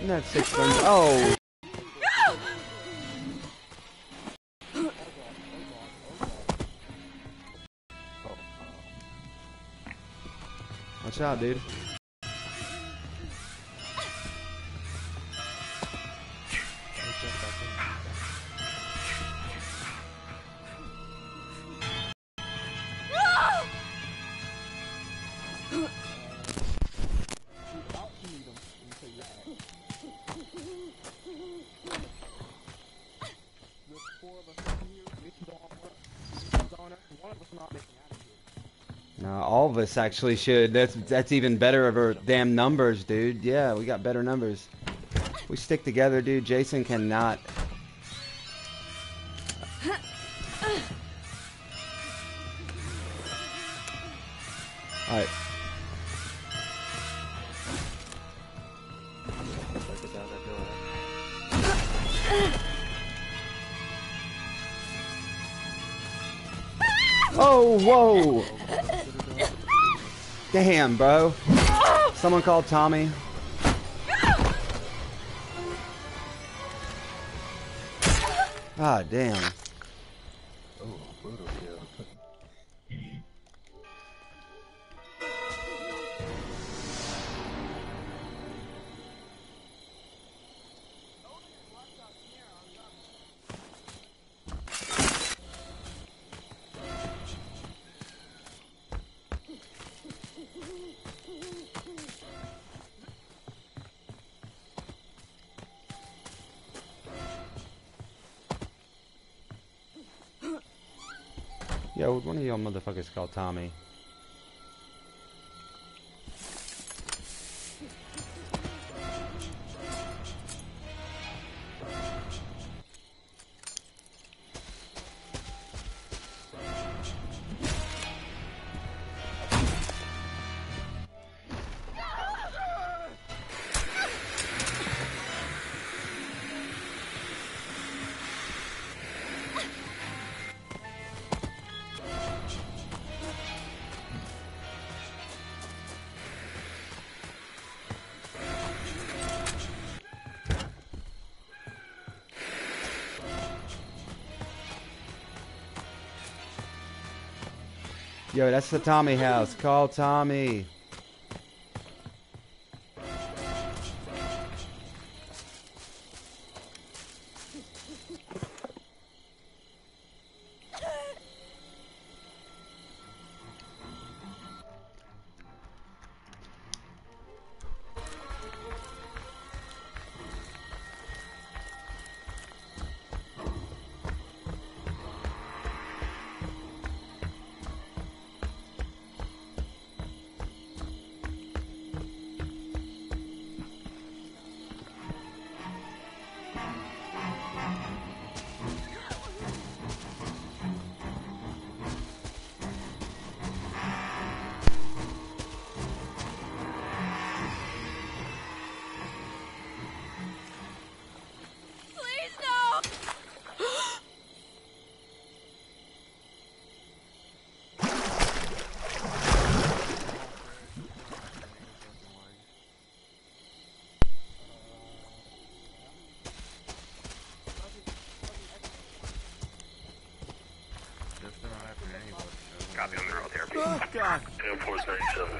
That's 6 burns. Oh. Watch out, dude. No, all of us actually should. That's even better of our damn numbers, dude. Yeah, we got better numbers. We stick together, dude. Jason cannot. All right. Oh, whoa. Damn, bro. Someone called Tommy. God damn. Oh, brutal kill. Yo, one of y'all motherfuckers called Tommy. Yo, that's the Tommy house. Call Tommy. Copy on neural therapy. Oh, God. 437.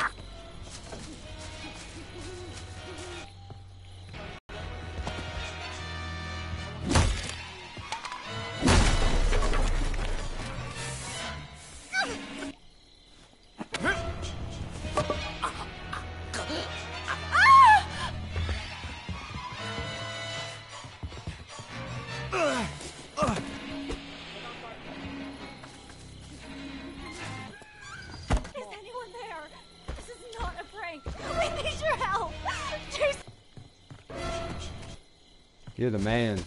You're the man.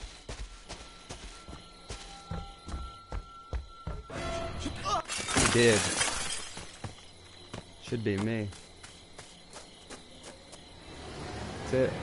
You did. Should be me. That's it.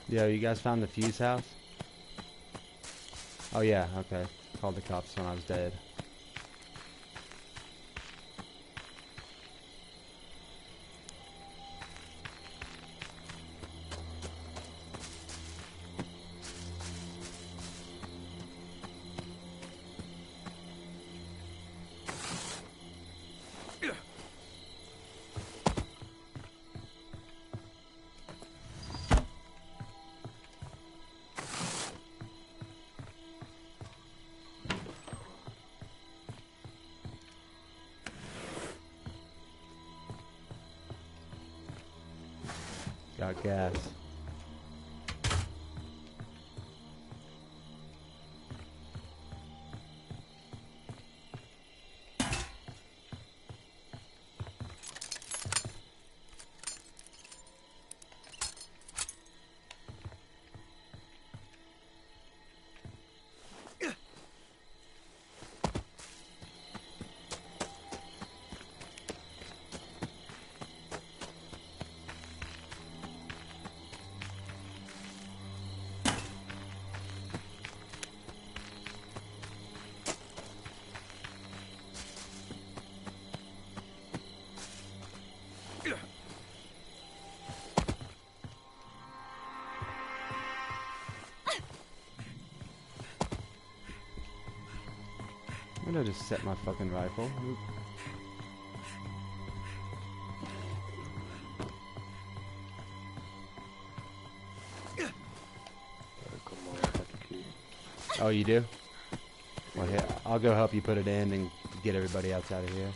Yo, you guys found the fuse house? Oh yeah, okay. Called the cops when I was dead. Got gas. I'm gonna just set my fucking rifle. Oop. Oh, you do? Well, here, I'll go help you put it in and get everybody else out of here.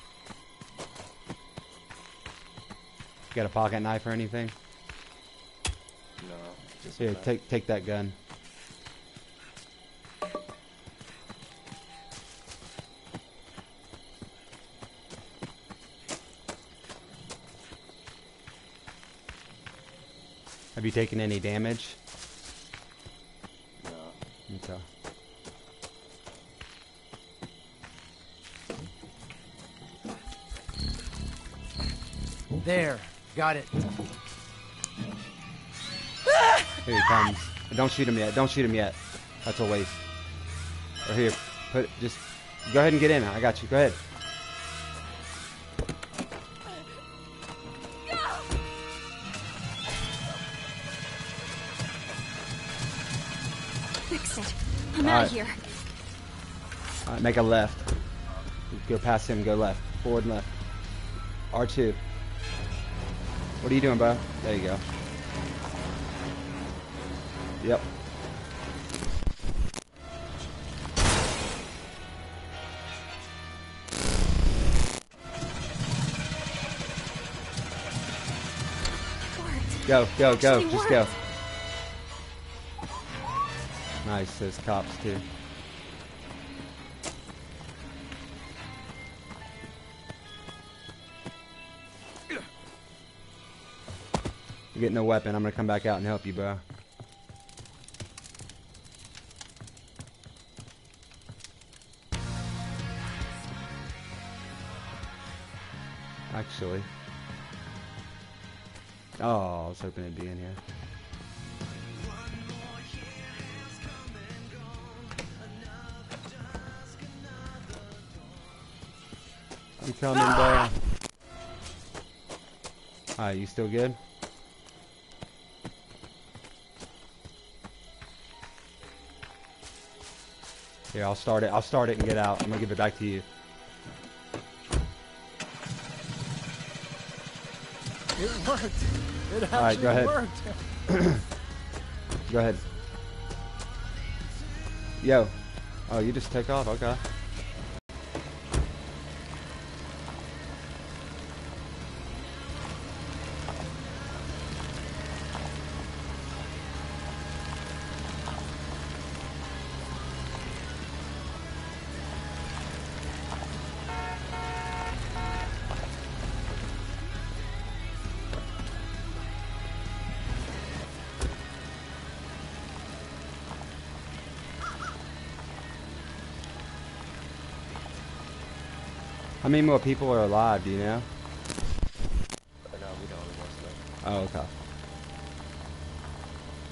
Got a pocket knife or anything? No. Just Here, take that gun. Have you taken any damage? No. Okay. There, got it. Here he comes. Don't shoot him yet. Don't shoot him yet. That's a waste. Or here, just go ahead and get in. I got you. Go ahead. Fix it. I'm out of here. All right, make a left. Go past him. Go left. Forward and left. R2. What are you doing, bro? There you go. Yep. Go, go, go. Actually Just go. worked. Nice. There's cops, too. You get no weapon. I'm gonna come back out and help you, bro. Actually. Oh, I was hoping it'd be in here. I'm coming, bro. Alright, you still good? Here, I'll start it. I'll start it and get out. I'm gonna give it back to you. It worked. It actually Alright, go ahead. worked. Go ahead. Yo. Oh, you just take off? Okay. How many more people are alive, do you know? No, we don't. We lost that. Oh, okay.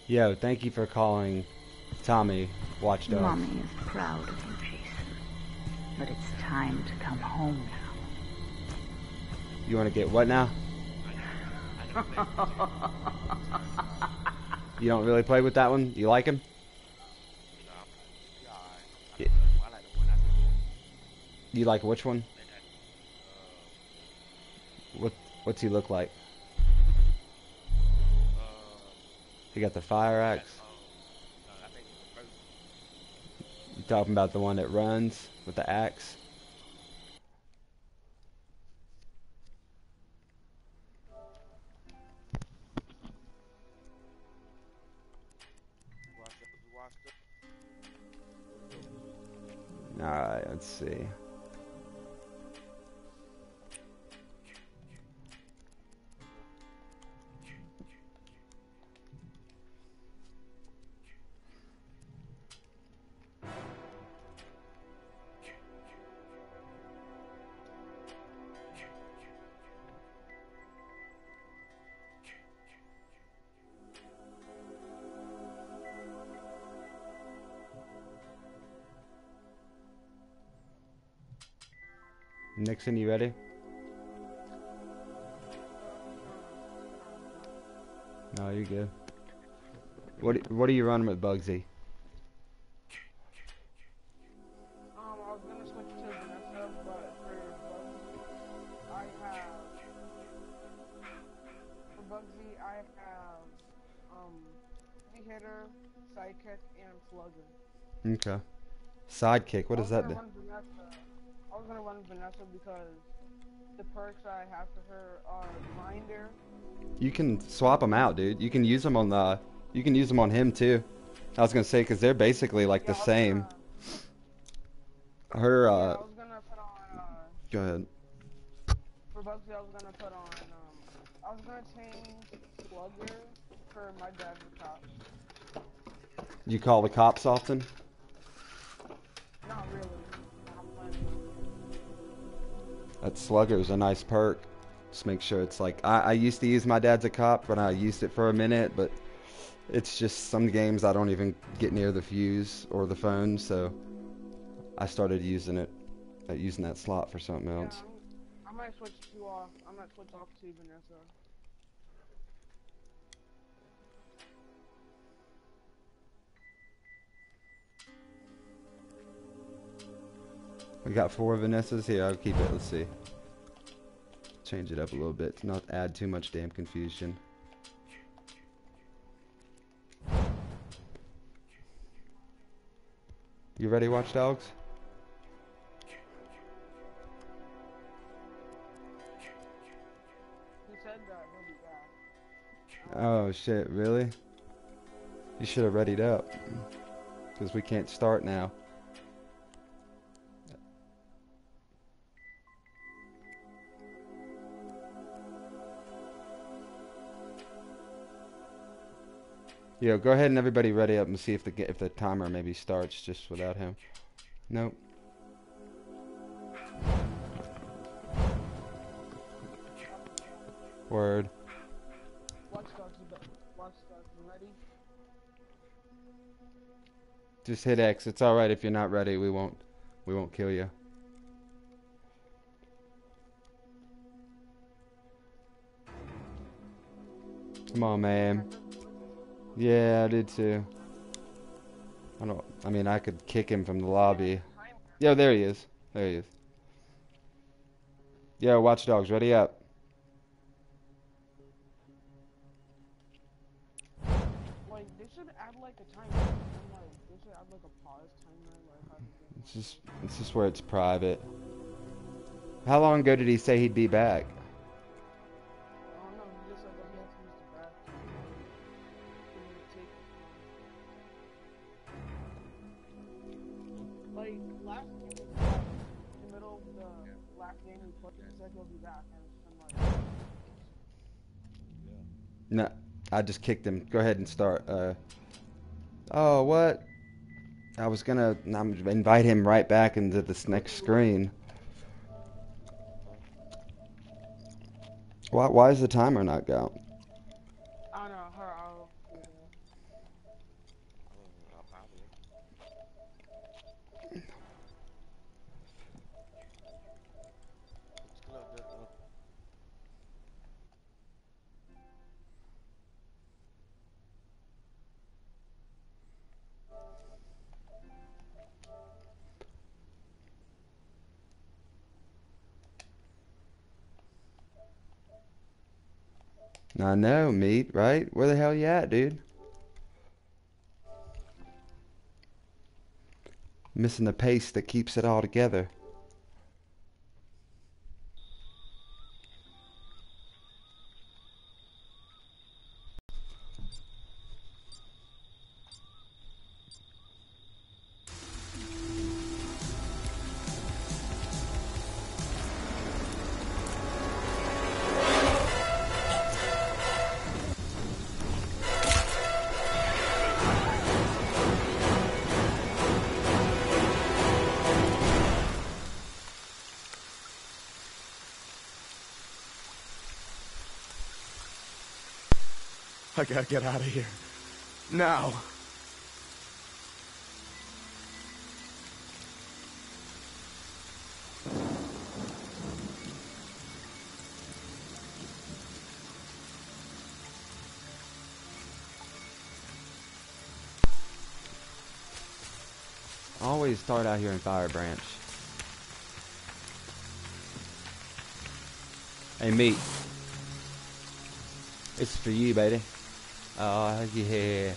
Yo, thank you for calling Tommy Watchdog. Mommy is proud of you, Jason. But it's time to come home now. You want to get what now? You don't really play with that one? You like him? Yeah. You like which one? What's he look like? He got the fire axe. You talking about the one that runs with the axe? Alright, let's see. Nixon, you ready? No, you're good. What are you running with, Bugsy? I was gonna switch to Vanessa, but for Bugsy, I have Heavy Hitter, Sidekick, and Slugger. Okay. Sidekick, what does that do? I was gonna run Vanessa because the perks I have for her are Minder. You can swap them out, dude. You can use them on him too. I was gonna say, because they're basically like the same. Her, I was gonna put on, go ahead. for Bugsy, I was gonna put on, I was gonna change Slugger for my dad's cop. You call the cops often? Not really. I'm planning. That Slugger's a nice perk. Just make sure it's like, I used to use my dad's a cop when I used it for a minute, but it's just some games I don't even get near the fuse or the phone, so I started using that slot for something else. Yeah, I might switch off to Vanessa. We got 4 Vanessas here. I'll keep it. Let's see. Change it up a little bit to not add too much damn confusion. You ready, Watchdogs? He said that he'll be back. Oh shit, really? You should have readied up. Because we can't start now. Yo, go ahead and everybody ready up and see if the timer maybe starts just without him. Nope. Word. Watchdogs, ready? Just hit X. It's alright if you're not ready. We won't kill you. Come on, man. Yeah, I did too. I mean, I could kick him from the lobby. Yo, there he is. There he is. Yo, Watchdogs, ready up. Like, they should add like a timer. They should add like a pause timer. It's just where it's private. How long ago did he say he'd be back? I don't know. He just said that he has to use the bathroom. Like, last game, in the middle of the last game we played, he said he'll be back, and it's been like... No, I just kicked him. Go ahead and start. Oh, what? I was gonna invite him right back into this next screen. Why is the timer not go? I don't know, look good, bro. I know, meat, right? Where the hell you at, dude? Missing the pace that keeps it all together. I gotta get out of here. Now. Always start out here in Fire Branch. Hey, meat. It's for you, baby. Oh, yeah.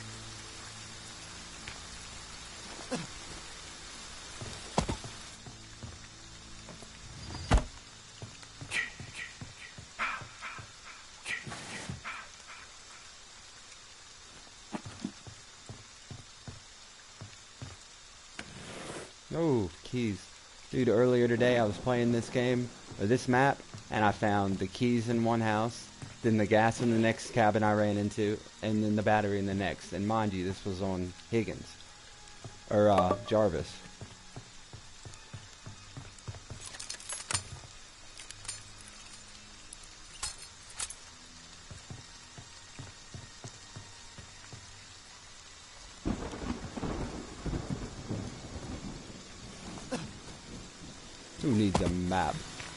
Oh, keys. Dude, earlier today I was playing this game, or this map, and I found the keys in one house, then the gas in the next cabin I ran into, and then the battery in the next. And mind you, this was on Higgins. Or, Jarvis. Who needs a map?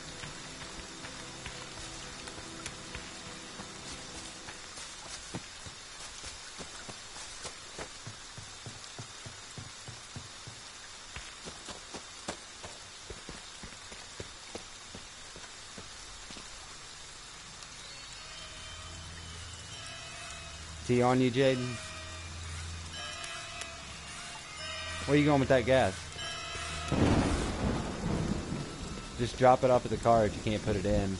Is he on you, Jaden? Where you going with that gas? Just drop it off at the car if you can't put it in.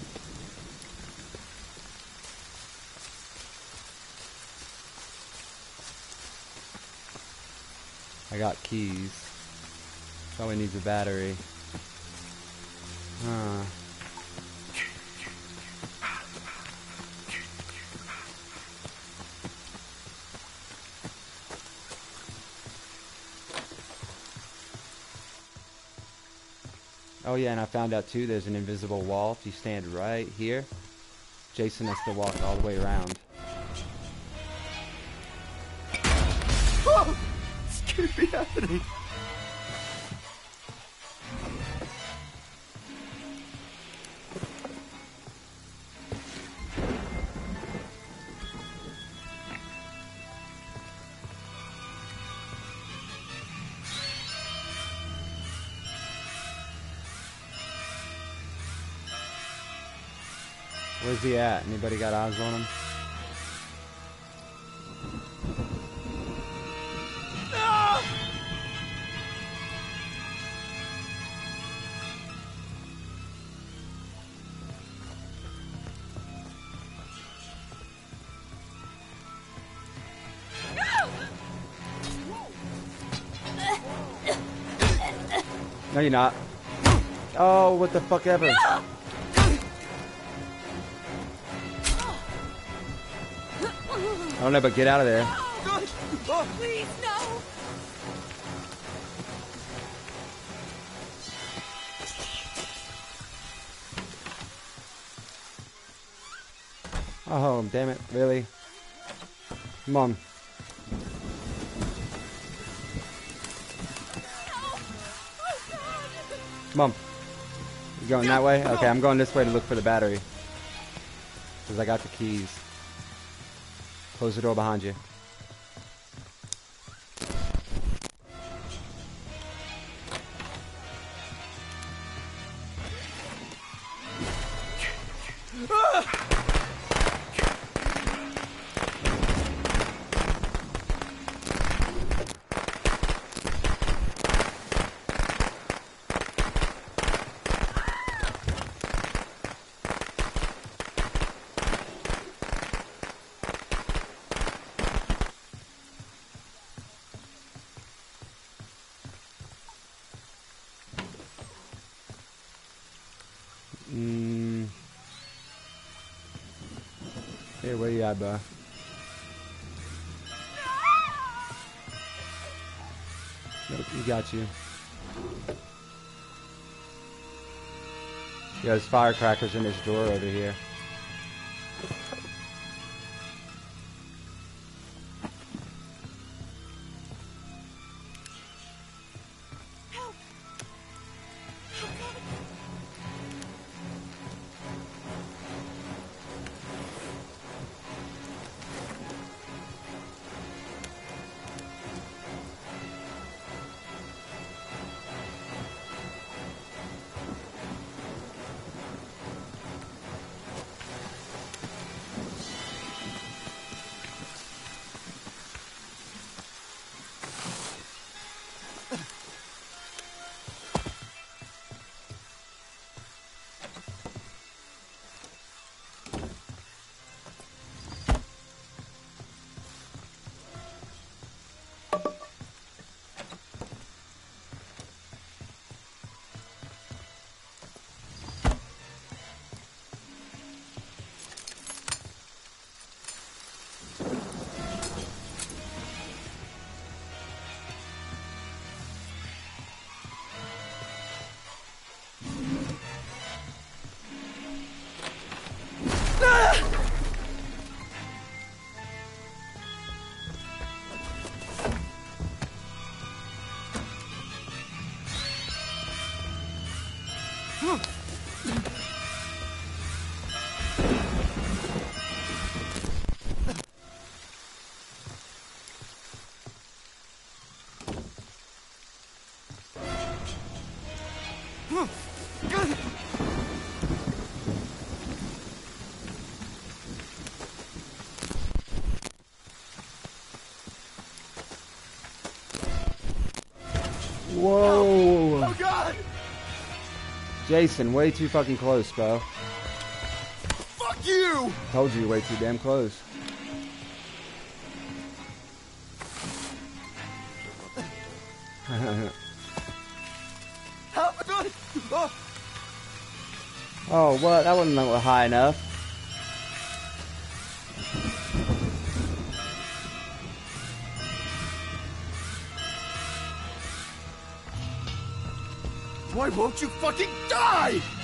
I got keys. Probably needs a battery. Huh. Oh yeah, and I found out too there's an invisible wall. If you stand right here, Jason has to walk all the way around. Oh! Scared me out of it. Where's he at? Anybody got eyes on him? No, you're not. Oh, what the fuck ever. I don't know, but get out of there. Please, no! Oh, damn it. Really? Come on. Come on. You going that way? Okay, I'm going this way to look for the battery. Because I got the keys. Close the door behind you. Hey, where you at, bro? Nope, you got you. Yeah, there's firecrackers in this drawer over here. Whoa! Oh God! Jason, way too fucking close, bro. Fuck you! Told you, way too damn close. Help! Oh. Oh, what? That wasn't high enough. Why won't you fucking die?